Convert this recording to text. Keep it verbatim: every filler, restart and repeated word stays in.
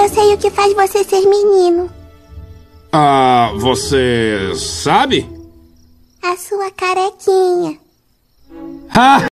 Eu sei o que faz você ser menino. Ah, você sabe? A sua carequinha. Ah!